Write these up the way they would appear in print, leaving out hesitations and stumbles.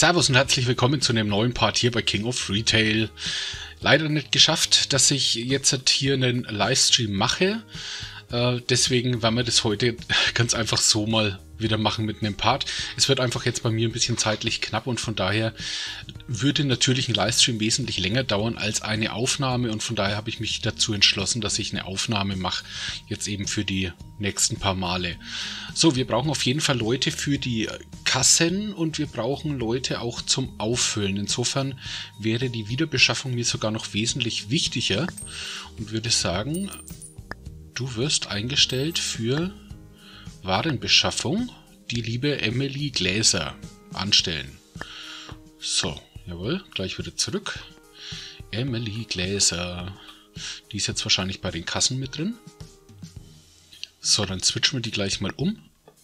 Servus und herzlich willkommen zu einem neuen Part hier bei King of Retail. Leider nicht geschafft, dass ich jetzt hier einen Livestream mache. Deswegen werden wir das heute ganz einfach so mal wieder machen mit einem Part. Es wird einfach jetzt bei mir ein bisschen zeitlich knapp und von daher würde natürlich ein Livestream wesentlich länger dauern als eine Aufnahme und von daher habe ich mich dazu entschlossen, dass ich eine Aufnahme mache, jetzt eben für die nächsten paar Male. So, wir brauchen auf jeden Fall Leute für die Kassen und wir brauchen Leute auch zum Auffüllen. Insofern wäre die Wiederbeschaffung mir sogar noch wesentlich wichtiger und würde sagen, du wirst eingestellt für Warenbeschaffung, die liebe Emily Gläser anstellen. So, jawohl, gleich wieder zurück. Emily Gläser. Die ist jetzt wahrscheinlich bei den Kassen mit drin. So, dann switchen wir die gleich mal um.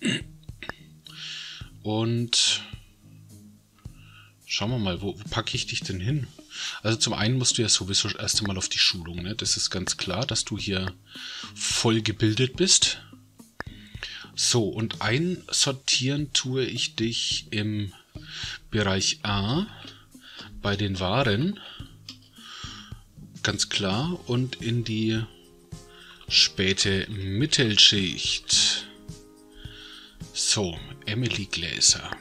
Und schauen wir mal, wo packe ich dich denn hin? Also zum einen musst du ja sowieso erst einmal auf die Schulung, ne? Das ist ganz klar, dass du hier voll gebildet bist. So, und einsortieren tue ich dich im Bereich A bei den Waren, ganz klar, und in die späte Mittelschicht. So, Emily Gläser.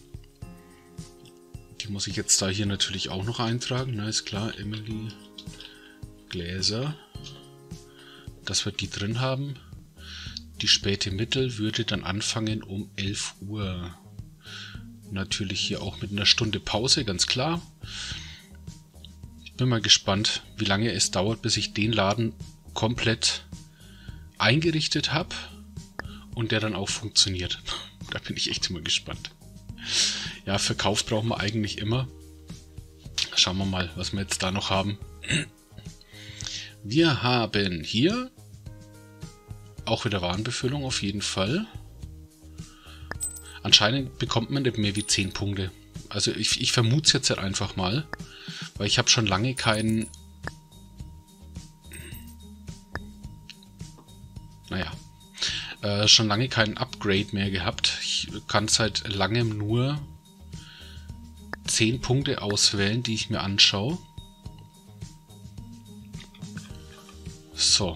Die muss ich jetzt da hier natürlich auch noch eintragen, na ist klar, Emily Gläser, dass wir die drin haben. Die späte Mittel würde dann anfangen um 11 Uhr. Natürlich hier auch mit einer Stunde Pause, ganz klar. Ich bin mal gespannt, wie lange es dauert, bis ich den Laden komplett eingerichtet habe und der dann auch funktioniert. Da bin ich echt immer gespannt. Ja, Verkauf brauchen wir eigentlich immer. Schauen wir mal, was wir jetzt da noch haben. Wir haben hier auch wieder Warenbefüllung auf jeden Fall. Anscheinend bekommt man nicht mehr wie 10 Punkte. Also ich vermute es jetzt halt einfach mal, weil ich habe schon lange keinen... schon lange keinen Upgrade mehr gehabt. Ich kann seit langem nur 10 Punkte auswählen, die ich mir anschaue. So.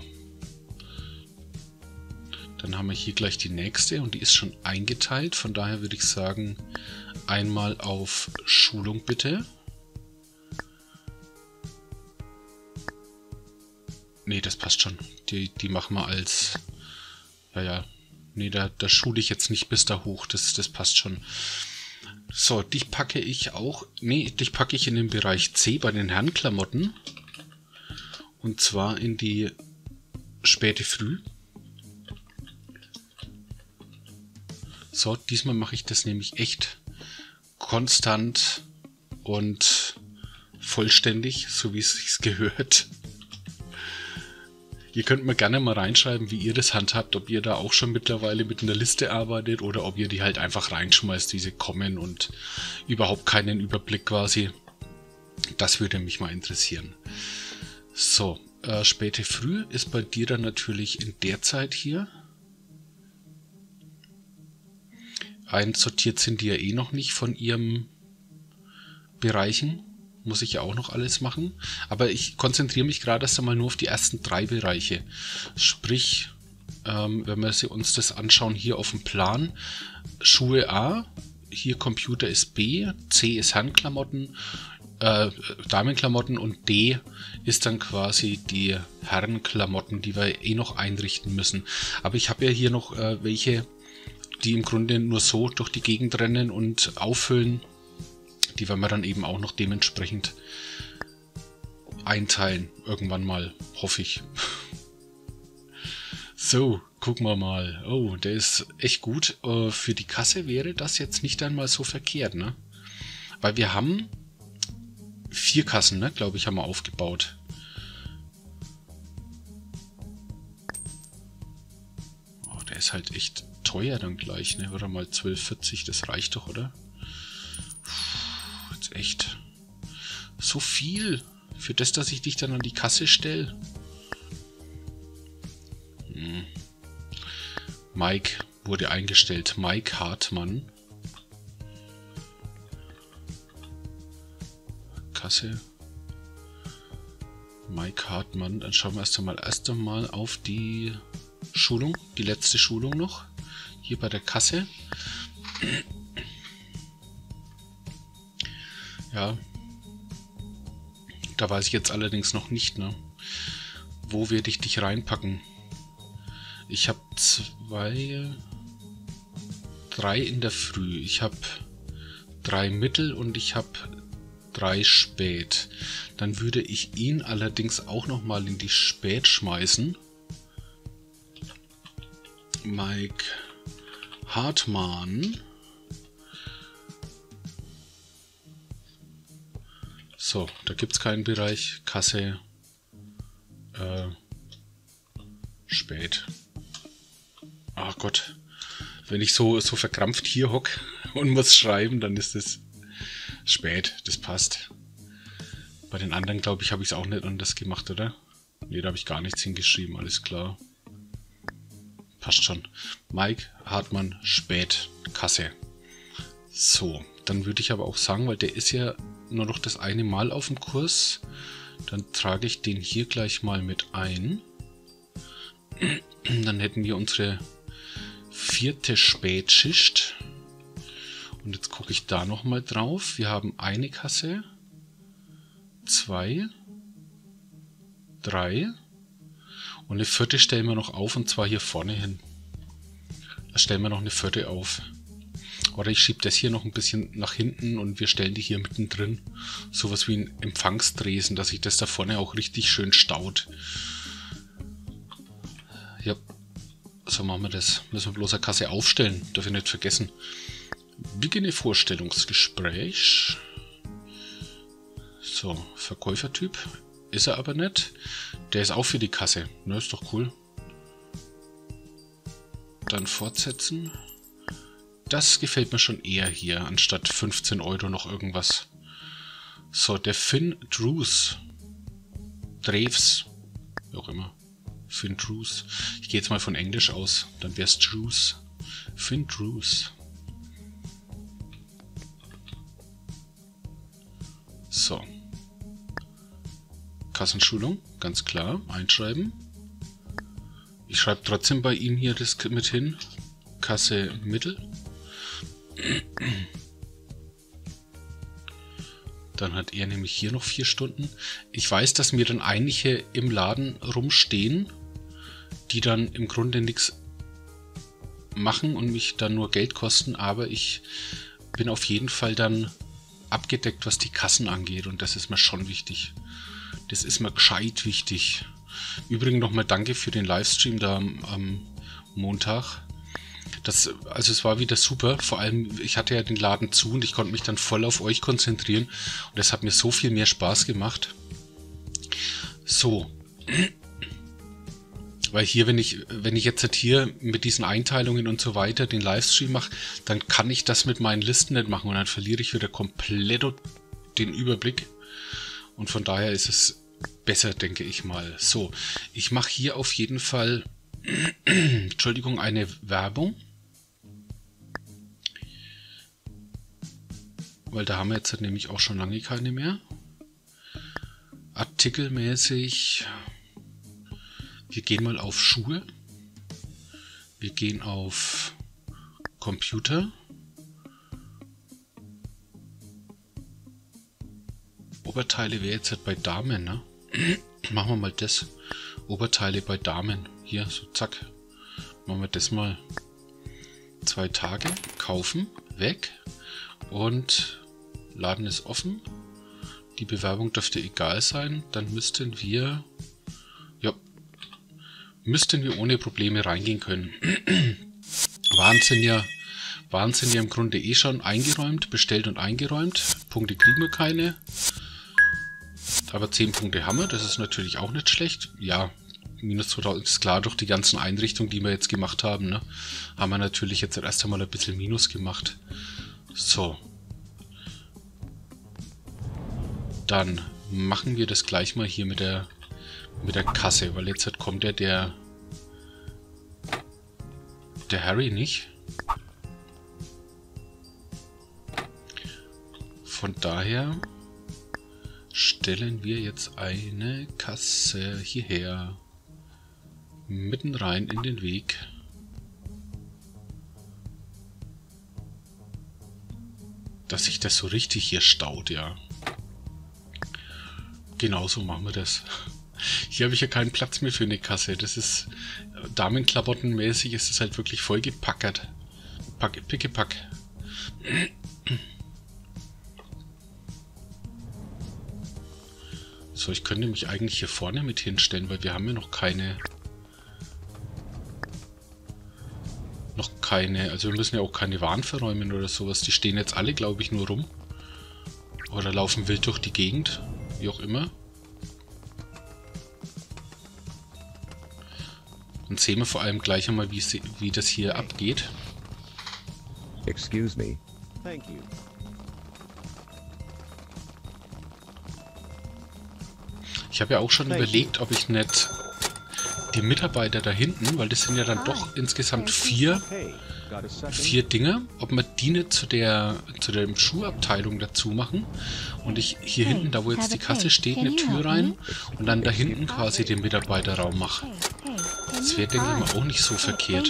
Dann haben wir hier gleich die nächste und die ist schon eingeteilt. Von daher würde ich sagen, einmal auf Schulung bitte. Ne, das passt schon. Die machen wir als... Ja. Ne, da schule ich jetzt nicht bis da hoch. Das passt schon. So, dich packe ich auch... Ne, dich packe ich in den Bereich C bei den Herrenklamotten. Und zwar in die späte Früh. So, diesmal mache ich das nämlich echt konstant und vollständig, so wie es sich gehört. Ihr könnt mir gerne mal reinschreiben, wie ihr das handhabt, ob ihr da auch schon mittlerweile mit einer Liste arbeitet oder ob ihr die halt einfach reinschmeißt, wie sie kommen und überhaupt keinen Überblick quasi. Das würde mich mal interessieren. So, späte Früh ist bei dir dann natürlich in der Zeit hier. Einsortiert sind die ja eh noch nicht von ihren Bereichen. Muss ich ja auch noch alles machen. Aber ich konzentriere mich gerade erst einmal nur auf die ersten 3 Bereiche. Sprich, wenn wir uns das anschauen, hier auf dem Plan. Schuhe A, hier Computer ist B, C ist Herrenklamotten, Damenklamotten und D ist dann quasi die Herrenklamotten, die wir eh noch einrichten müssen. Aber ich habe ja hier noch welche, die im Grunde nur so durch die Gegend rennen und auffüllen. Die werden wir dann eben auch noch dementsprechend einteilen. Irgendwann mal, hoffe ich. So, gucken wir mal. Oh, der ist echt gut. Für die Kasse wäre das jetzt nicht einmal so verkehrt, ne? Weil wir haben 4 Kassen, ne? Glaube ich, haben wir aufgebaut. Oh, der ist halt echt teuer dann gleich, ne? Oder mal 12,40, das reicht doch, oder? Jetzt echt so viel für das, dass ich dich dann an die Kasse stelle. Mike wurde eingestellt. Mike Hartmann. Kasse. Mike Hartmann. Dann schauen wir erst einmal auf die Schulung. Die letzte Schulung noch. Hier bei der Kasse. Ja. Da weiß ich jetzt allerdings noch nicht, ne? Wo werde ich dich reinpacken? Ich habe 3 in der Früh. Ich habe 3 mittel und ich habe 3 spät. Dann würde ich ihn allerdings auch nochmal in die spät schmeißen. Mike Hartmann. So, da gibt es keinen Bereich. Kasse. Spät. Ach Gott. Wenn ich so verkrampft hier hocke und muss schreiben, dann ist es spät. Das passt. Bei den anderen, glaube ich, habe ich es auch nicht anders gemacht, oder? Ne, da habe ich gar nichts hingeschrieben. Alles klar. Passt schon. Mike Hartmann, spät. Kasse. So, dann würde ich aber auch sagen, weil der ist ja nur noch das eine Mal auf dem Kurs, dann trage ich den hier gleich mal mit ein. Dann hätten wir unsere 4. Spätschicht. Und jetzt gucke ich da nochmal drauf. Wir haben eine Kasse, 2, 3 und eine 4. stellen wir noch auf, und zwar hier vorne hin. Da stellen wir noch eine 4. auf. Oder ich schiebe das hier noch ein bisschen nach hinten und wir stellen die hier mittendrin. Sowas wie ein Empfangstresen, dass sich das da vorne auch richtig schön staut. Ja, so machen wir das. Müssen wir bloß eine Kasse aufstellen, darf ich nicht vergessen. Beginne Vorstellungsgespräch. So, Verkäufertyp. Ist er aber nicht. Der ist auch für die Kasse. Ne, ist doch cool. Dann fortsetzen. Das gefällt mir schon eher hier, anstatt 15 € noch irgendwas. So, der Finn Drews. Drews. Wie auch immer. Finn Drews. Ich gehe jetzt mal von Englisch aus. Dann wäre es Drews. Finn Drews. So. Kassenschulung, ganz klar. Einschreiben. Ich schreibe trotzdem bei ihm hier das mit hin. Kasse Mittel. Dann hat er nämlich hier noch 4 Stunden. Ich weiß, dass mir dann einige im Laden rumstehen, die dann im Grunde nichts machen und mich dann nur Geld kosten, aber ich bin auf jeden Fall dann abgedeckt, was die Kassen angeht, und das ist mir schon wichtig. Das ist mir gescheit wichtig. Übrigens nochmal danke für den Livestream da am Montag. Also es war wieder super, vor allem ich hatte ja den Laden zu und ich konnte mich dann voll auf euch konzentrieren und das hat mir so viel mehr Spaß gemacht. So, weil hier, wenn ich jetzt hier mit diesen Einteilungen und so weiter den Livestream mache, dann kann ich das mit meinen Listen nicht machen und dann verliere ich wieder komplett den Überblick und von daher ist es besser, denke ich mal. So, ich mache hier auf jeden Fall Entschuldigung, eine Werbung. Weil da haben wir jetzt nämlich auch schon lange keine mehr. Artikelmäßig. Wir gehen mal auf Schuhe. Wir gehen auf Computer. Oberteile wäre jetzt halt bei Damen, ne? Machen wir mal das. Oberteile bei Damen. Hier, so zack. Machen wir das mal 2 Tage. Kaufen. Weg. Und Laden ist offen. Die Bewerbung dürfte egal sein. Dann müssten wir ohne Probleme reingehen können. Waren ja im Grunde eh schon eingeräumt, bestellt und eingeräumt. Punkte kriegen wir keine. Aber 10 Punkte haben wir, das ist natürlich auch nicht schlecht. Ja, minus 2000 ist klar, durch die ganzen Einrichtungen, die wir jetzt gemacht haben, ne, haben wir natürlich jetzt erst einmal ein bisschen Minus gemacht. So. Dann machen wir das gleich mal hier mit der Kasse, weil jetzt kommt ja der Harry nicht. Von daher stellen wir jetzt eine Kasse hierher. Mitten rein in den Weg. Dass sich das so richtig hier staut, ja. Genauso machen wir das. Hier habe ich ja keinen Platz mehr für eine Kasse. Das ist Damenklamottenmäßig, ist es halt wirklich voll gepackert. Pickepack. So, ich könnte mich eigentlich hier vorne mit hinstellen, weil wir haben ja noch keine... Also wir müssen ja auch keine Waren verräumen oder sowas. Die stehen jetzt alle, glaube ich, nur rum. Oder laufen wild durch die Gegend. Wie auch immer. Dann sehen wir vor allem gleich einmal, wie das hier abgeht. Excuse me. Thank you. Ich habe ja auch schon überlegt, ob ich nicht die Mitarbeiter da hinten, weil das sind ja dann doch insgesamt vier Dinger, ob wir die nicht zu der Schuhabteilung dazu machen und ich hier hinten, da wo jetzt die Kasse steht, eine Tür rein und dann da hinten quasi den Mitarbeiterraum mache. Das wäre, denke ich mal, auch nicht so verkehrt.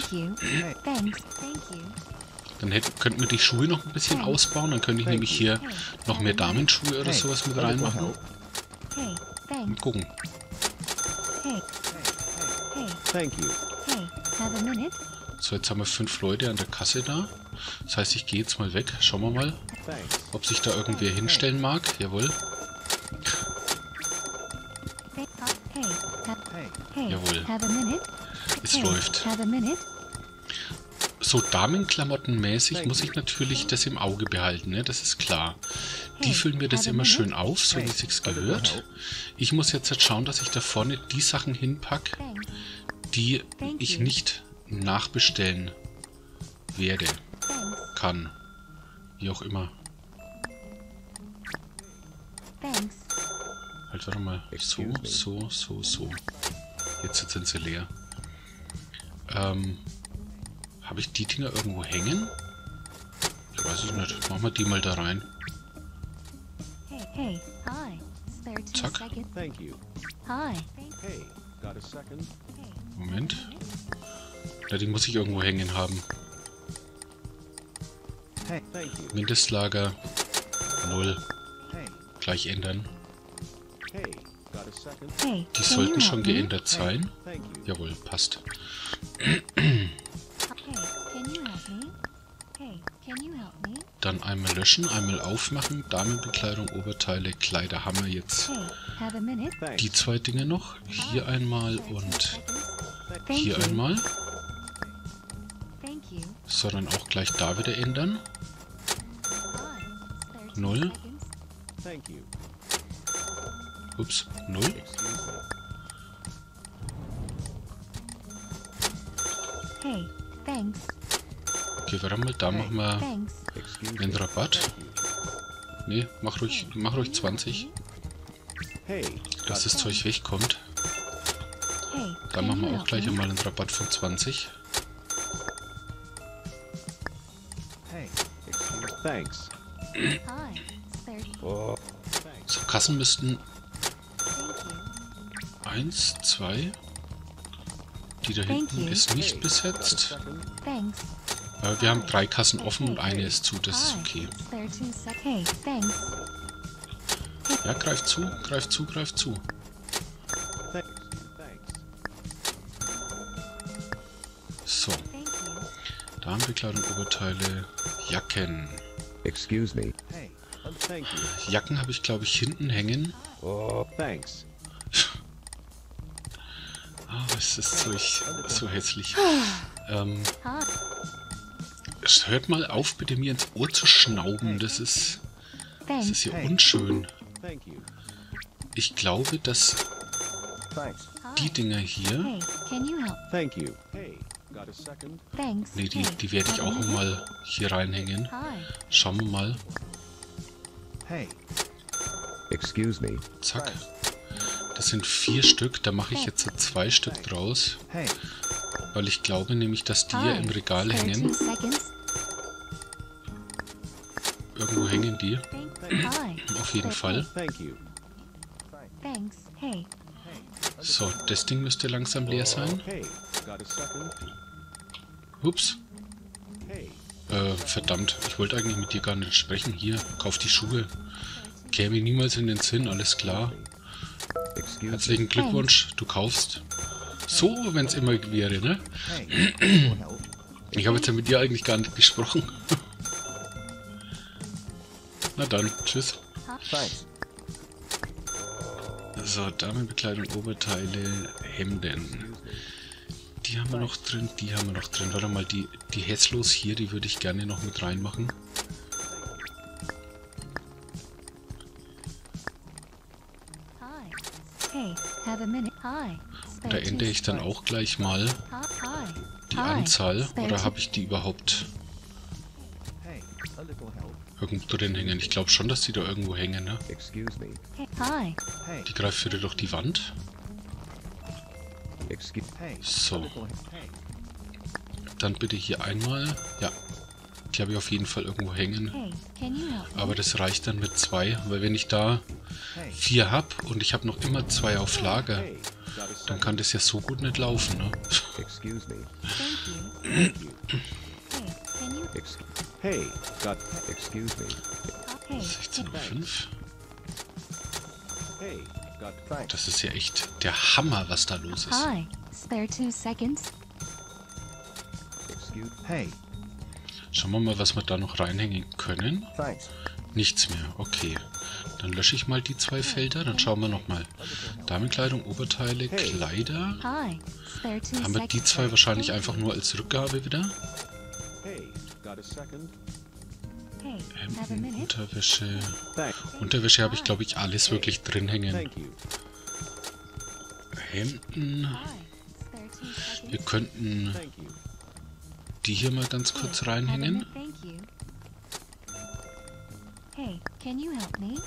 Dann könnten wir die Schuhe noch ein bisschen ausbauen, dann könnte ich nämlich hier noch mehr Damenschuhe oder sowas mit reinmachen. Und gucken. So, jetzt haben wir 5 Leute an der Kasse da. Das heißt, ich gehe jetzt mal weg. Schauen wir mal, ob sich da irgendwer hinstellen mag. Jawohl. Jawohl. Es läuft. So Damenklamottenmäßig muss ich natürlich das im Auge behalten, ne? Das ist klar. Die füllen mir das immer schön auf, so wie es sich gehört. Ich muss jetzt schauen, dass ich da vorne die Sachen hinpacke, die ich nicht nachbestellen werde, kann. Wie auch immer. Halt, warte mal. So. Jetzt sind sie leer. Habe ich die Dinger irgendwo hängen? Ich weiß es nicht. Machen wir die mal da rein. Zack. Moment. Ja, die muss ich irgendwo hängen haben. Mindestlager 0. Gleich ändern. Die sollten schon geändert sein. Jawohl, passt. Dann einmal löschen, einmal aufmachen. Damenbekleidung, Oberteile, Kleider haben wir jetzt. Die 2 Dinge noch. Hier einmal und hier einmal. So, dann auch gleich da wieder ändern. 0. Ups, 0. Okay, warte mal, da machen wir einen Rabatt. Ne, mach ruhig 20. Dass das Zeug wegkommt. Da machen wir auch gleich einmal einen Rabatt von 20. So, Kassen müssten 1, 2. Die da hinten ist nicht besetzt. Aber wir haben 3 Kassen offen und eine ist zu, das ist okay. Ja, greif zu. So. Damenbekleidung, Oberteile, Jacken. Excuse me. Jacken habe ich, glaube ich, hinten hängen. Oh, thanks. Es ist so hässlich. Hört mal auf, bitte mir ins Ohr zu schnauben. Das ist hier unschön. Ich glaube, dass die Dinger hier... Ne, die werde ich auch mal hier reinhängen. Schauen wir mal. Excuse me. Zack. Das sind 4 Stück. Da mache ich jetzt 2 Stück draus. Weil ich glaube nämlich, dass die hier im Regal hängen. Irgendwo hängen die. Auf jeden Fall. Thanks. Hey. So, das Ding müsste langsam leer sein. Hey, got a second? Ups. Hey, Verdammt. Ich wollte eigentlich mit dir gar nicht sprechen. Hier, kauf die Schuhe. Käme niemals in den Sinn, alles klar. excuse me. Herzlichen Glückwunsch, du kaufst. So, wenn es immer wäre, ne? Hey, little help. Ich habe jetzt ja mit dir eigentlich gar nicht gesprochen. Na dann, tschüss. Thanks. So, Damenbekleidung, Oberteile, Hemden. Die haben wir noch drin, die haben wir noch drin. Warte mal, die Hässlos hier, die würde ich gerne noch mit reinmachen. Hi. Hey. Have a minute. Hi. Und da ändere ich dann auch gleich mal Hi. die Anzahl. Oder habe ich die überhaupt Hey, a little help. irgendwo drin hängen? Ich glaube schon, dass die da irgendwo hängen, ne? Excuse me. Hey. Hi. Hey, Die greift wieder durch die Wand. excuse. Hey, So. a little help. Hey, Dann bitte hier einmal. Ja, die habe ich auf jeden Fall irgendwo hängen. Hey. Can you help me? Aber das reicht dann mit 2, weil wenn ich da hey, 4 habe und ich habe noch immer 2 auf Lager, hey, got a dann second? kann das ja so gut nicht laufen, ne? Excuse me. Thank you. Thank you. Hey. Can you? Hey, got. Excuse me. Hey. 16:05 Hey, got. Thanks. Das ist ja echt der Hammer, was da los ist. Hi. Spare 2 seconds. Excuse. Hey, Schauen wir mal, was wir da noch reinhängen können. thanks. Nichts mehr, okay. Dann lösche ich mal die 2 Felder, dann schauen wir nochmal. Damenkleidung, Oberteile, Kleider. Hi. Spare 2 Haben wir die 2 wahrscheinlich einfach nur als Rückgabe wieder. Hey, got a second? Hey. Have a Hemden, minute. Unterwäsche. Thanks. Unterwäsche habe ich, glaube ich, alles wirklich drin hängen. Thank you. Hemden. Hi. Spare 2 seconds. Wir könnten Thank you. die hier mal ganz kurz Have a reinhängen. minute. Thank you. Hey. Can you help me?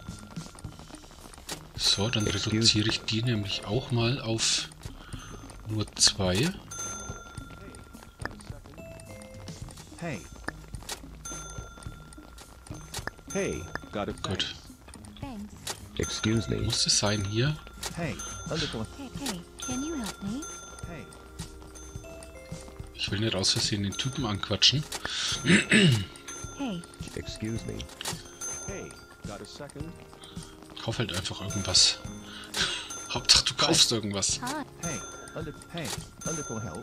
So, dann reduziere ich die nämlich auch mal auf nur 2. Hey. Hey, got a Gut. Thanks. Excuse me. Muss es sein hier? Hey, a little. Hey. Can you help me? Hey. Ich will nicht aus Versehen den Typen anquatschen. Hey. Excuse me. Hey, got a second? Kauf halt einfach irgendwas. Hauptsache du kaufst irgendwas. Hi. Hey, a little help.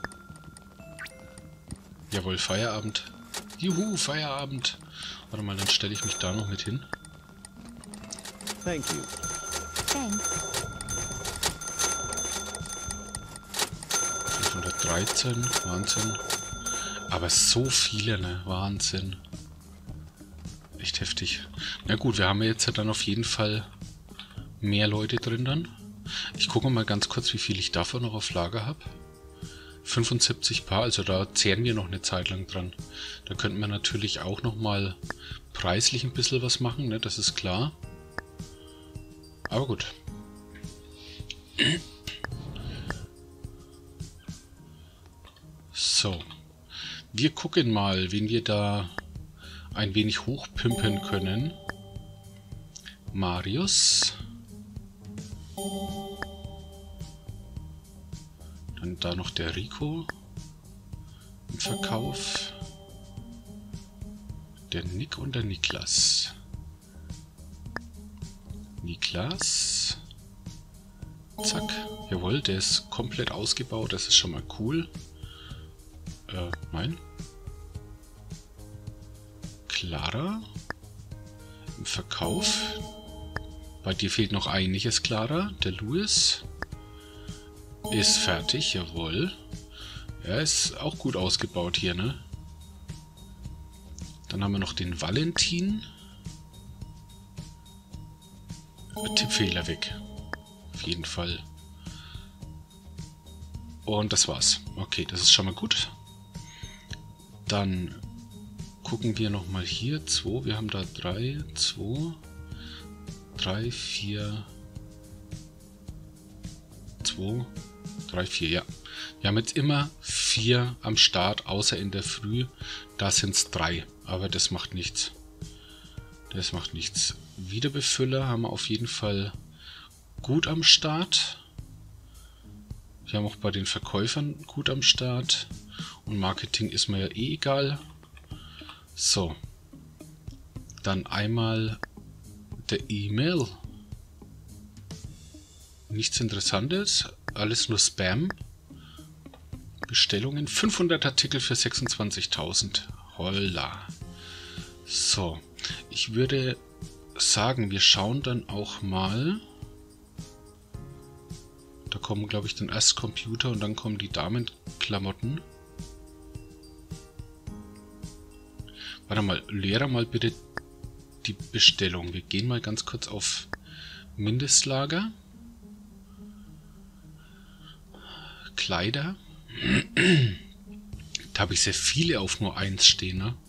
Jawohl, Feierabend. Juhu, Feierabend. Warte mal, dann stelle ich mich da noch mit hin. Thank you. Thanks. 513, Wahnsinn. Aber so viele, ne? Wahnsinn. Echt heftig. Na gut, wir haben ja jetzt ja dann auf jeden Fall mehr Leute drin dann. Ich gucke mal ganz kurz, wie viel ich davon noch auf Lager habe. 75 Paar, also da zehren wir noch eine Zeit lang dran. Da könnten wir natürlich auch noch mal preislich ein bisschen was machen, ne? Das ist klar. Aber gut. So. Wir gucken mal, wen wir da ein wenig hochpimpen können. Marius. Dann da noch der Rico im Verkauf. Der Nick und der Niklas. Niklas. Zack. Jawohl, der ist komplett ausgebaut. Das ist schon mal cool. Nein. Clara. Im Verkauf. Bei dir fehlt noch einiges, Clara. Der Louis. Ist fertig, jawohl. Er ist auch gut ausgebaut hier, ne? Dann haben wir noch den Valentin. Tippfehler weg. Auf jeden Fall. Und das war's. Okay, das ist schon mal gut. Dann gucken wir nochmal hier. 2, wir haben da 3, 2, 3, 4, 2, 3, 4, ja. Wir haben jetzt immer 4 am Start, außer in der Früh. Da sind es 3, aber das macht nichts. Das macht nichts. Wiederbefüller haben wir auf jeden Fall gut am Start. Wir haben auch bei den Verkäufern gut am Start. Und Marketing ist mir ja eh egal. So. Dann einmal der E-Mail. Nichts Interessantes. Alles nur Spam. Bestellungen. 500 Artikel für 26.000. Holla. So. Ich würde sagen, wir schauen dann auch mal. Da kommen, glaube ich, dann erst Computer und dann kommen die Damenklamotten. Warte mal, leere mal bitte die Bestellung. Wir gehen mal ganz kurz auf Mindestlager. Kleider. Da habe ich sehr viele auf nur 1 stehen, ne?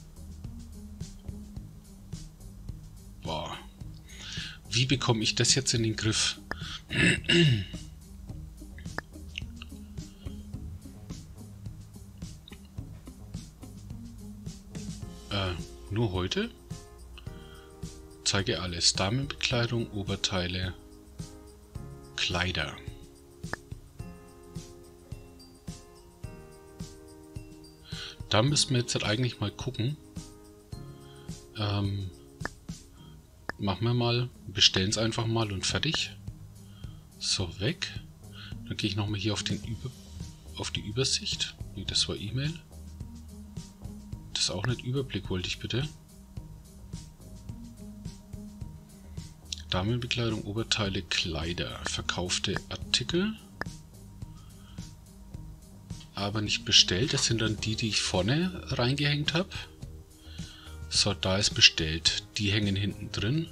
Boah. Wie bekomme ich das jetzt in den Griff? Nur heute? Zeige alles. Damenbekleidung, Oberteile, Kleider. Da müssen wir jetzt halt eigentlich mal gucken. Machen wir mal, bestellen es einfach mal und fertig. So, weg. Dann gehe ich nochmal hier auf die Übersicht. Nee, das war E-Mail. Das ist auch nicht Überblick, wollte ich bitte. Damenbekleidung, Oberteile, Kleider, verkaufte Artikel. Aber nicht bestellt. Das sind dann die, die ich vorne reingehängt habe. So, da ist bestellt. Die hängen hinten drin.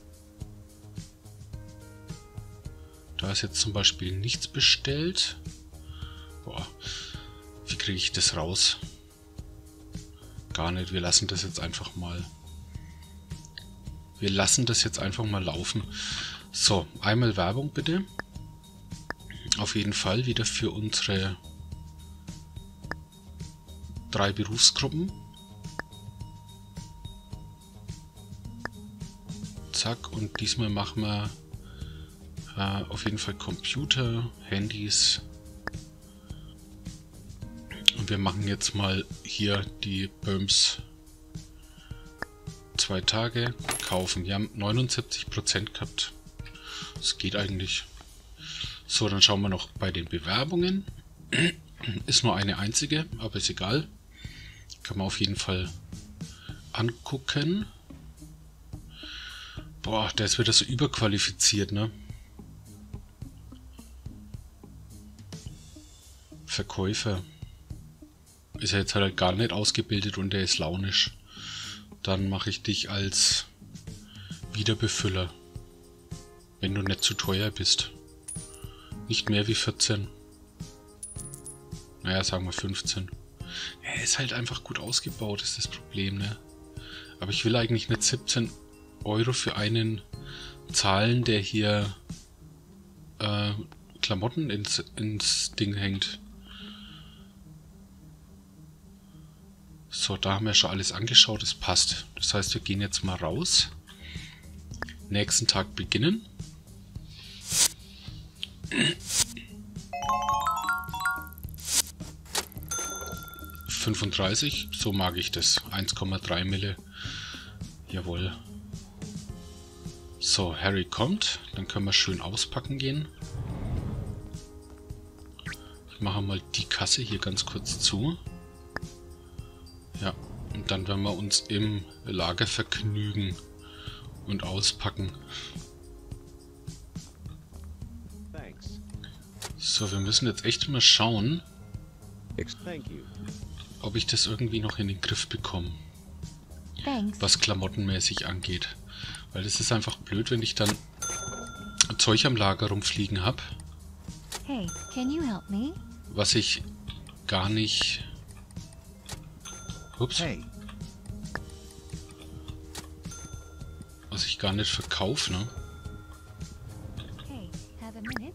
Da ist jetzt zum Beispiel nichts bestellt. Boah, wie kriege ich das raus? Gar nicht, wir lassen das jetzt einfach mal. Wir lassen das jetzt einfach mal laufen. So, einmal Werbung bitte. Auf jeden Fall wieder für unsere 3 Berufsgruppen. Zack, und diesmal machen wir auf jeden Fall Computer, Handys. Und wir machen jetzt mal hier die Böhms 2 Tage kaufen. Wir haben 79% gehabt. Das geht eigentlich. So, dann schauen wir noch bei den Bewerbungen. Ist nur eine einzige, aber ist egal. Kann man auf jeden Fall angucken. Boah, der ist wieder so überqualifiziert, ne? Verkäufer. Ist er jetzt halt gar nicht ausgebildet und der ist launisch. Dann mache ich dich als Wiederbefüller. Wenn du nicht zu teuer bist. Nicht mehr wie 14. Naja, sagen wir 15. Er ist halt einfach gut ausgebaut, ist das Problem, ne? Aber ich will eigentlich nicht 17 Euro für einen zahlen, der hier Klamotten ins Ding hängt. So, da haben wir schon alles angeschaut, es passt. Das heißt, wir gehen jetzt mal raus. Nächsten Tag beginnen. $35, so mag ich das. 1,3 Mille. Jawohl. So, Harry kommt. Dann können wir schön auspacken gehen. Ich mache mal die Kasse hier ganz kurz zu. Ja, und dann werden wir uns im Lager vergnügen und auspacken. So, wir müssen jetzt echt mal schauen, ob ich das irgendwie noch in den Griff bekomme, was klamottenmäßig angeht. Weil es ist einfach blöd, wenn ich dann Zeug am Lager rumfliegen habe, Hey, can you help me? was ich gar nicht... Ups. Hey, Was ich gar nicht verkaufe, ne? Hey, have a minute?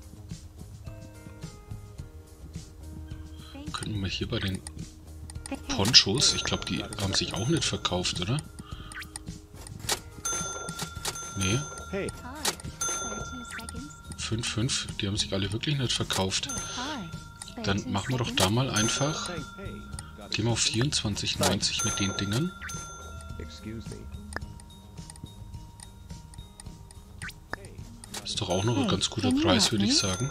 Könnten wir hier bei den Ponchos, ich glaube, die haben sich auch nicht verkauft, oder? Nee. hey, Hi. 32 seconds. 5, 5. Die haben sich alle wirklich nicht verkauft. Hi. Spare Dann 2 machen wir doch seconds. da mal einfach. Hey, got a Gehen wir auf 24,90 mit den Dingen. Excuse me. Hey, Ist doch auch noch ein Hey, ganz guter can you Preis, help würde ich me? sagen.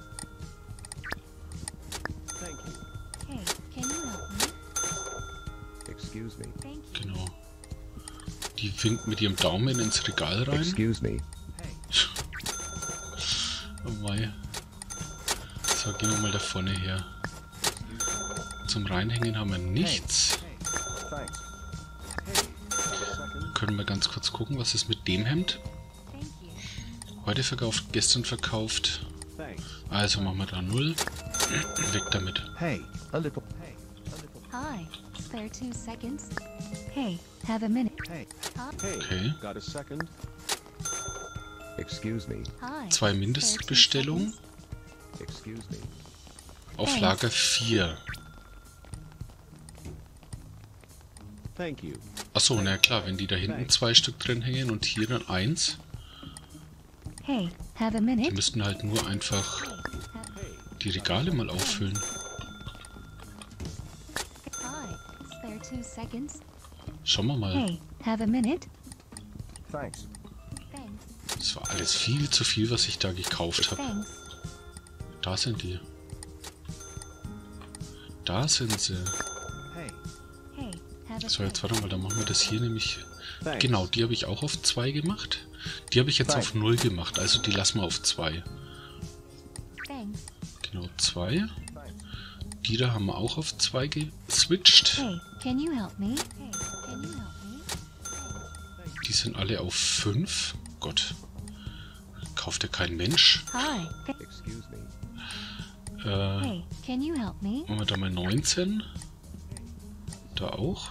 thank you. Hey, can you help me? Excuse me. Thank you. Genau. Die winkt mit ihrem Daumen ins Regal rein. Excuse me. Oh mei. So, gehen wir mal da vorne her. Zum Reinhängen haben wir nichts. Thanks. Hey, got a second? Können wir ganz kurz gucken, was ist mit dem Hemd? Thank you. Heute verkauft, gestern verkauft. Thanks. Also machen wir da 0. Weg damit. Hey, a little. Hey, a little. Hi. Spare 2 seconds. Hey, have a minute. Hey, Hi. hey. Okay. Got a second? Excuse me. Hi. 2 Spare 2 Mindestbestellungen. seconds. Excuse me. Auf Lager 4. Thank you. Achso, na klar, wenn die da hinten 2 Stück drin hängen und hier dann 1. Hey, have a Die minute. müssten halt nur einfach Hey, die Regale mal auffüllen. Hi. Spare 2 seconds. Schauen wir mal. Hey, have a minute. thanks. Thanks. Das war alles viel zu viel, was ich da gekauft habe. Thanks. Da sind die. Da sind sie. Hey, Hey, have a So, jetzt warte mal, dann machen wir das hier nämlich... thanks. Genau, die habe ich auch auf 2 gemacht. Die habe ich jetzt auf 0 gemacht, also die lassen wir auf 2. Thanks. Genau, 2. Die da haben wir auch auf 2 geswitcht. Hey, can you help me? Hey, can you help me? Die sind alle auf 5. Gott. Kauft ja kein Mensch. Hi. Excuse me. Hey, can you help me? Machen wir da mal 19. Da auch.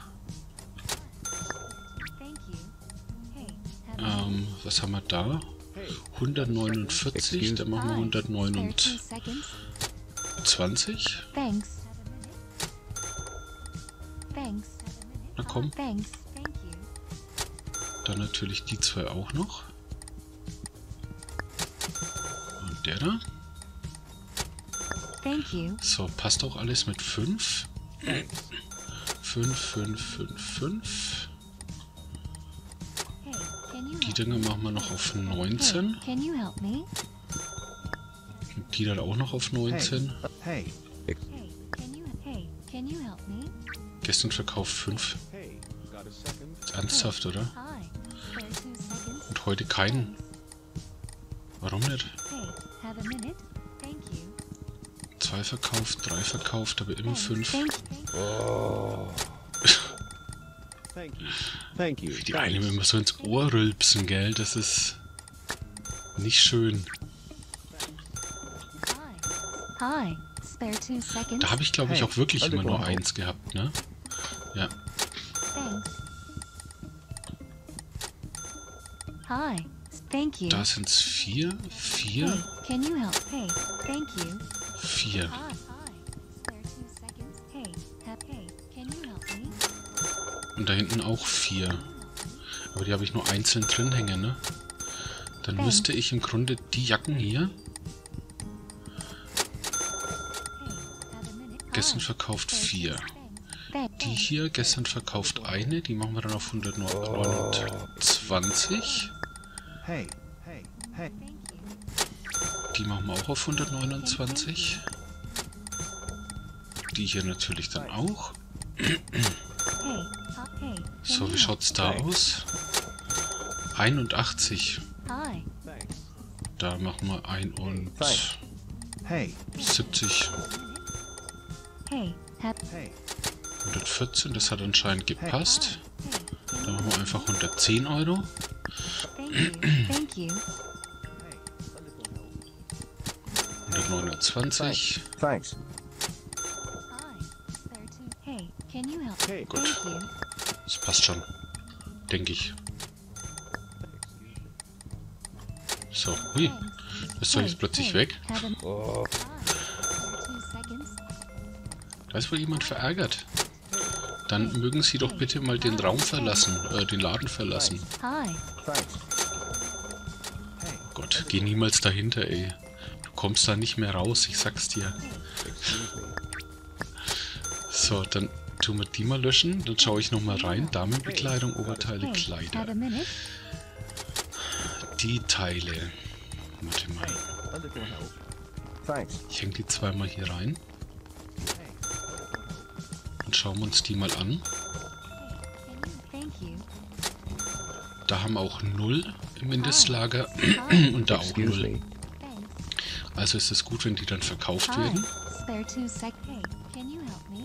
Thank you. Hey, have a Was haben wir da? Hey, 149, da machen wir Hi. Spare 2 129. seconds. Thanks. Thanks. Na komm, Thanks. Thank you. dann natürlich die 2 auch noch. Und der da. Thank you. So, passt auch alles mit 5. 5, 5, 5, 5. Hey, can you Die help Dinge machen wir noch auf Hey, 19. can you help me? Und die dann auch noch auf 19. hey, Hey, can you help me? Gestern verkauft 5. hey, got a second? Ernsthaft, oder? Hi. Spare 2 seconds. Und heute keinen. Warum nicht? Hey, have a minute. Thank you. 2 verkauft, 3 verkauft, aber immer 5. Thank Thank you. Thank you. Wie die einem immer so ins Ohr rülpsen, gell? Das ist nicht schön. Hi. Spare 2 seconds. Da habe ich, glaube ich, Hey, auch wirklich immer nur wow. 1 gehabt, ne? Ja. Thanks. Hi. Thank you. Da sind es 4, 4, Hey, can you help? Hey, thank you. 4. Hi. Spare 2 seconds. Hey, can you help me? Und da hinten auch 4. Aber die habe ich nur einzeln drin hängen, ne? Dann müsste ich im Grunde die Jacken hier Hey, have a minute. gestern Hi. verkauft Spare 2 4. seconds. Thanks. Die hier gestern verkauft eine, die machen wir dann auf 129. Hey, hey, hey. Thank you. Die machen wir auch auf 129. Die hier natürlich dann auch. Hey, hey. So, can wie you schaut's da aus? 81. help? Hi. Thanks. Da machen wir 71. Hey, Hey, have 114, das hat anscheinend gepasst. Hey, Da machen wir einfach 110 Euro. thank you. Thank you. 129. thanks. Hi. Spare 2. Hey, can you help? Hey. Gut. Thank you. Das passt schon. Denke ich. So, hui. Das ist doch jetzt plötzlich weg. Have a Hi. Spare 2 seconds. Da ist wohl jemand verärgert. Dann mögen Sie doch bitte mal den Raum verlassen, den Laden verlassen. Hi. Thanks. Hey, Gott, geh niemals dahinter, ey. Du kommst da nicht mehr raus, ich sag's dir. Excuse me. So, dann tun wir die mal löschen. Dann schaue ich nochmal rein. Damenbekleidung, Oberteile, Hey, Kleider. have a minute? Die Teile. Warte mal. A little help. Thanks. Ich hänge die zweimal hier rein. Hey. Und schauen wir uns die mal an. Thank you. Da haben wir auch 0 im Mindestlager und da auch Excuse 0. me. Thanks. Also ist es gut, wenn die dann verkauft Hi. werden. Spare 2 sec. Hey, can you help me?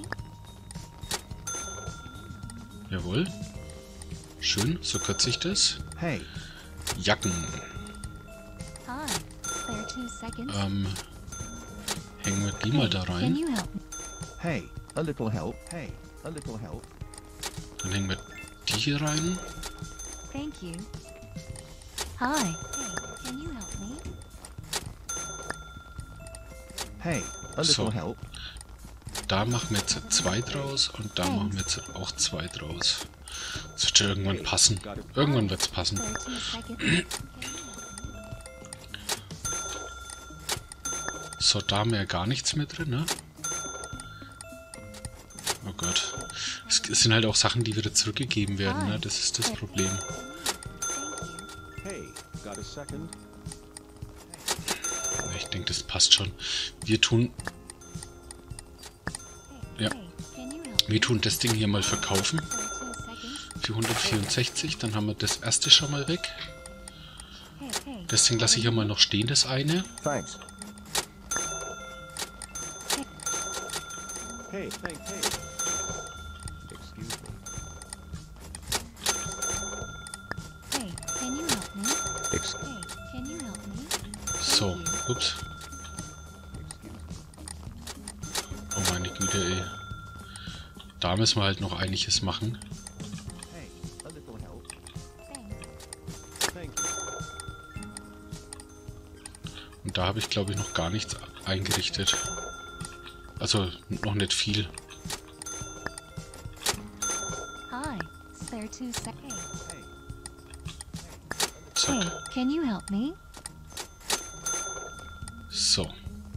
Jawohl. Schön, so kürze ich das. Hey. Jacken. Hi. Spare 2 seconds. Hängen wir die mal da Can rein. you help me? Hey. A little help. Hey. A little help. Dann hängen wir die hier rein. Thank you. Hi. Hey, can you help me? Hey. A little So. help. Da machen wir jetzt 2 draus und da machen wir jetzt auch 2 draus. Das wird schon irgendwann passen. Irgendwann wird es passen. Spare 2 seconds. Can you help me? So, da haben wir ja gar nichts mehr drin, ne? Oh Gott. Es sind halt auch Sachen, die wieder zurückgegeben werden, ne? Das ist das Problem. Thank you. Hey. Got a second? Ich denke, das passt schon. Wir tun Ja. Hey, can you help me? Wir tun das Ding hier mal verkaufen. Spare 2 seconds. Für 164, dann haben wir das erste schon mal weg. Hey, hey. Das Ding lasse ich ja mal noch stehen, das eine. Thanks. Hey. Hey. Excuse me. Hey, can you help me? Ex Hey, can you help me? So, ups. excuse me. Oh meine Güte, ey. Da müssen wir halt noch einiges machen. Hey. A little help. Thanks. Thank you. Und da habe ich, glaube ich, noch gar nichts eingerichtet. Also, noch nicht viel. Hi. Spare 2 seconds. Hey. Hey, Zack. can you help me? So.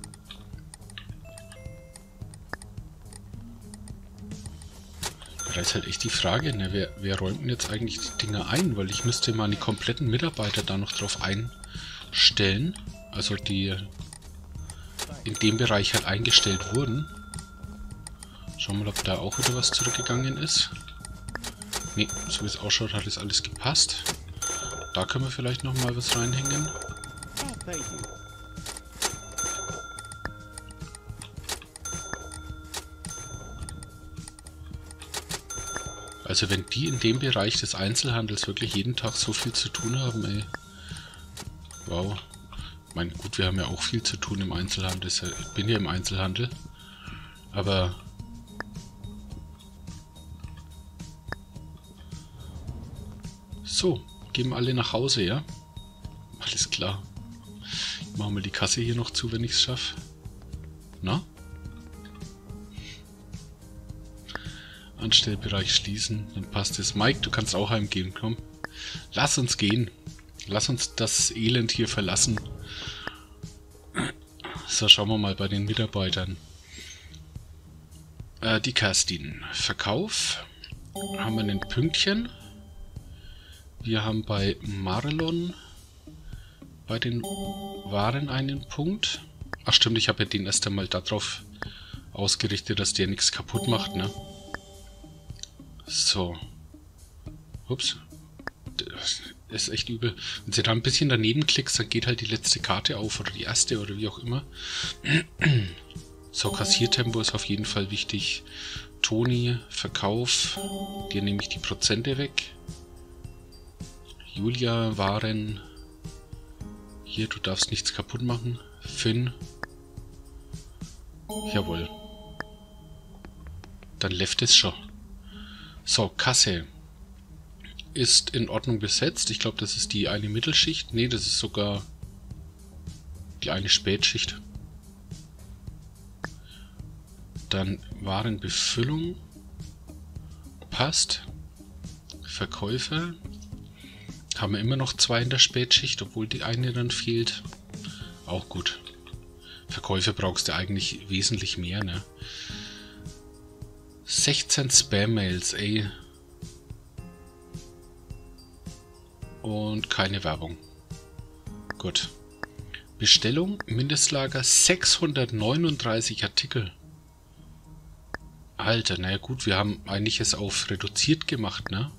Da ist halt echt die Frage, ne, wer räumt denn jetzt eigentlich die Dinger ein? Weil ich müsste mal die kompletten Mitarbeiter da noch drauf einstellen. Also die in dem Bereich halt eingestellt wurden. Schauen wir mal, ob da auch wieder was zurückgegangen ist. Ne, so wie es ausschaut, hat es alles gepasst. Da können wir vielleicht noch mal was reinhängen. Thank you. Also wenn die in dem Bereich des Einzelhandels wirklich jeden Tag so viel zu tun haben, ey. Wow. Ich meine, gut, wir haben ja auch viel zu tun im Einzelhandel. Ich bin ja im Einzelhandel. Aber so, gehen alle nach Hause, ja? Alles klar. Ich mache mal die Kasse hier noch zu, wenn ich es schaffe. Na? Anstellbereich schließen, dann passt es. Mike, du kannst auch heimgehen, komm. Lass uns gehen. Lass uns das Elend hier verlassen. So, schauen wir mal bei den Mitarbeitern. Die Kerstin. Verkauf. Haben wir ein Pünktchen. Wir haben bei Marlon bei den Waren einen Punkt. Ach stimmt, ich habe ja den erst einmal darauf ausgerichtet, dass der nichts kaputt macht, ne? So. Ups. Das ist echt übel. Wenn du da ein bisschen daneben klickst, dann geht halt die letzte Karte auf oder die erste oder wie auch immer. So, Kassiertempo ist auf jeden Fall wichtig. Toni, Verkauf. Dir nehme ich die Prozente weg. Julia, Waren. Hier, du darfst nichts kaputt machen. Finn. Jawohl. Dann läuft es schon. So, Kasse ist in Ordnung besetzt. Ich glaube, das ist die eine Mittelschicht. Ne, das ist sogar die eine Spätschicht. Dann Warenbefüllung. Passt. Verkäufer. Haben wir immer noch 2 in der Spätschicht, obwohl die eine dann fehlt. Auch gut. Verkäufe brauchst du eigentlich wesentlich mehr, ne? 16 Spam-Mails, ey. Und keine Werbung. Gut. Bestellung, Mindestlager 639 Artikel. Alter, naja gut, wir haben eigentlich es auf reduziert gemacht, ne?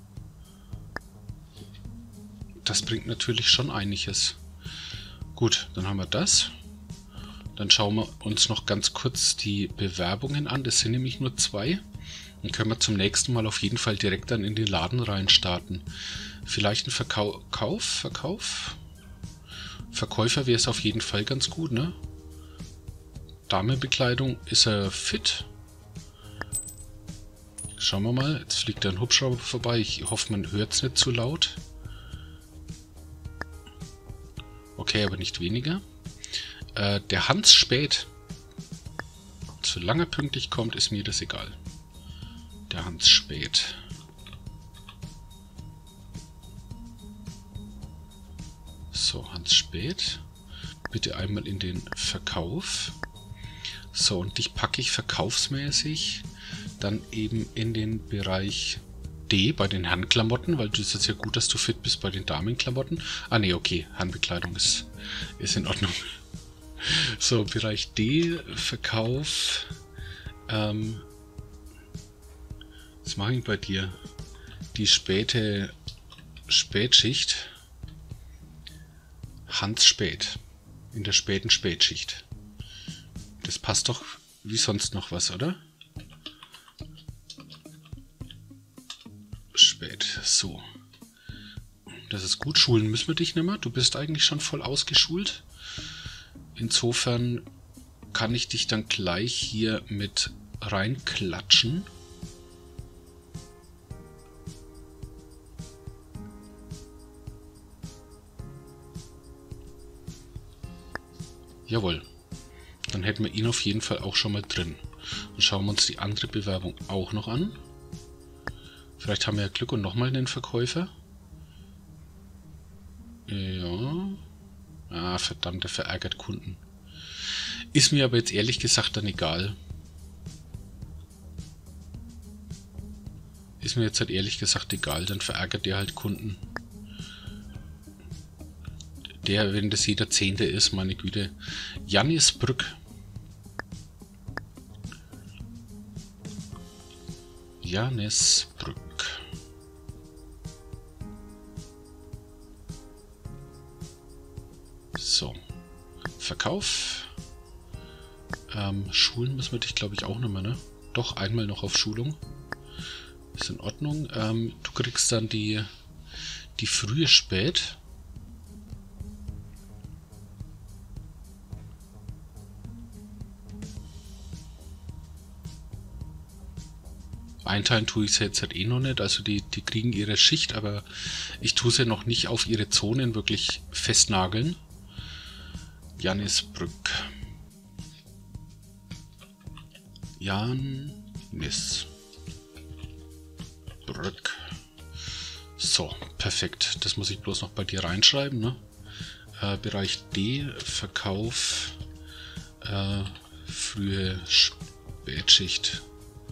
Das bringt natürlich schon einiges. Gut, dann haben wir das. Dann schauen wir uns noch ganz kurz die Bewerbungen an. Das sind nämlich nur 2. Dann können wir zum nächsten Mal auf jeden Fall direkt dann in den Laden rein starten. Vielleicht ein Verkauf? Verkäufer wäre es auf jeden Fall ganz gut, ne? Damenbekleidung, ist er fit? Schauen wir mal. Jetzt fliegt ein Hubschrauber vorbei. Ich hoffe, man hört es nicht zu laut. Okay, aber nicht weniger. Der Hans Späth. Solange er pünktlich kommt, ist mir das egal. Der Hans Späth. So, Hans Späth. Bitte einmal in den Verkauf. So, und dich packe ich verkaufsmäßig dann eben in den Bereich D bei den Herrenklamotten, weil das ist ja gut, dass du fit bist bei den Damenklamotten. Ah ne, okay, Herrenbekleidung ist in Ordnung. So, Bereich D, Verkauf. Was mache ich bei dir? Die Spätschicht. Hans Späth. In der späten Spätschicht. Das passt doch wie sonst noch was, oder? Spät. So. Das ist gut. Schulen müssen wir dich nicht mehr. Du bist eigentlich schon voll ausgeschult. Insofern kann ich dich dann gleich hier mit reinklatschen. Jawohl. Dann hätten wir ihn auf jeden Fall auch schon mal drin. Dann schauen wir uns die andere Bewerbung auch noch an. Vielleicht haben wir ja Glück und nochmal einen Verkäufer. Ja. Ah, verdammt, der verärgert Kunden. Ist mir aber jetzt ehrlich gesagt dann egal. Ist mir jetzt halt ehrlich gesagt egal, dann verärgert der halt Kunden. Der, wenn das jeder 10. ist, meine Güte. Jannisbrück. Jannisbrück. So. Verkauf. Schulen müssen wir dich, glaube ich, auch nicht mehr, ne? Doch, einmal noch auf Schulung. Ist in Ordnung. Du kriegst dann die frühe Spät. Einteilen tue ich sie jetzt halt eh noch nicht, also die kriegen ihre Schicht, aber ich tue sie noch nicht auf ihre Zonen wirklich festnageln. Jannisbrück. Jannisbrück. So, perfekt. Das muss ich bloß noch bei dir reinschreiben, ne? Bereich D, Verkauf, frühe Spätschicht.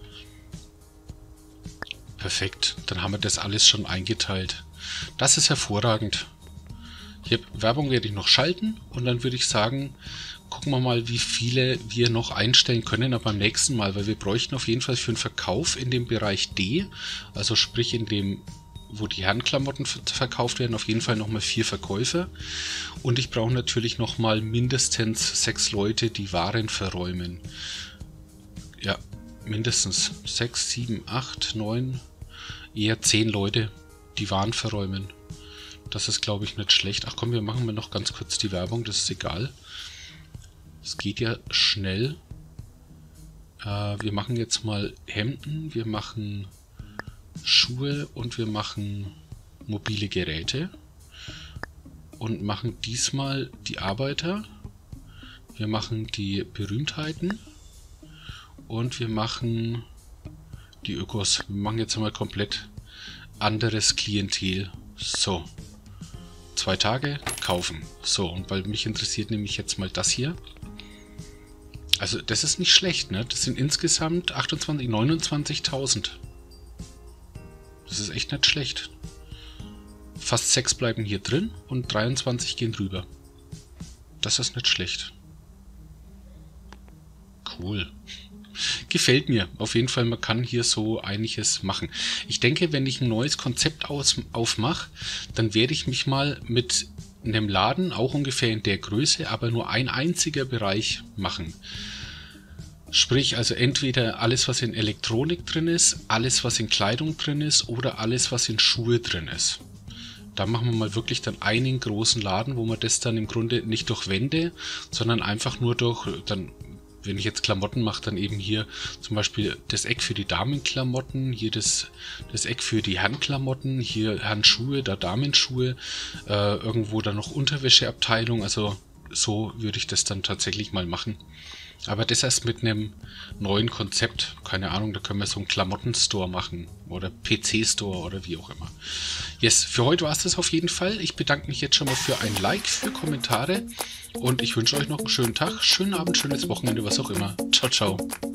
Perfekt, dann haben wir das alles schon eingeteilt. Das ist hervorragend. Hier Werbung werde ich noch schalten und dann würde ich sagen, gucken wir mal, wie viele wir noch einstellen können aber beim nächsten Mal, weil wir bräuchten auf jeden Fall für den Verkauf in dem Bereich D, also sprich in dem, wo die Herrenklamotten verkauft werden, auf jeden Fall nochmal 4 Verkäufer und ich brauche natürlich nochmal mindestens 6 Leute, die Waren verräumen. Ja, mindestens 6, 7, 8, 9, eher 10 Leute, die Waren verräumen. Das ist, glaube ich, nicht schlecht. Ach komm, wir machen mal noch ganz kurz die Werbung, das ist egal. Es geht ja schnell. Wir machen jetzt mal Hemden, wir machen Schuhe und wir machen mobile Geräte. Und machen diesmal die Arbeiter. Wir machen die Berühmtheiten. Und wir machen die Ökos. Wir machen jetzt mal komplett anderes Klientel. So. 2 Tage, kaufen. So, und weil mich interessiert nämlich jetzt mal das hier. Also das ist nicht schlecht, ne? Das sind insgesamt 29.000. Das ist echt nicht schlecht. Fast 6 bleiben hier drin und 23 gehen rüber. Das ist nicht schlecht. Cool. Gefällt mir. Auf jeden Fall, man kann hier so einiges machen. Ich denke, wenn ich ein neues Konzept aufmache, dann werde ich mich mal mit einem Laden, auch ungefähr in der Größe, aber nur ein einziger Bereich machen. Sprich, also entweder alles, was in Elektronik drin ist, alles, was in Kleidung drin ist oder alles, was in Schuhe drin ist. Da machen wir mal wirklich dann einen großen Laden, wo man das dann im Grunde nicht durch Wände, sondern einfach nur durch, dann, wenn ich jetzt Klamotten mache, dann eben hier zum Beispiel das Eck für die Damenklamotten, hier das Eck für die Herrenklamotten, hier Handschuhe, da Damenschuhe, irgendwo dann noch Unterwäscheabteilung, also so würde ich das dann tatsächlich mal machen. Aber das erst mit einem neuen Konzept. Keine Ahnung, da können wir so einen Klamottenstore machen. Oder PC-Store oder wie auch immer. Yes, für heute war es das auf jeden Fall. Ich bedanke mich jetzt schon mal für ein Like, für Kommentare. Und ich wünsche euch noch einen schönen Tag, schönen Abend, schönes Wochenende, was auch immer. Ciao, ciao.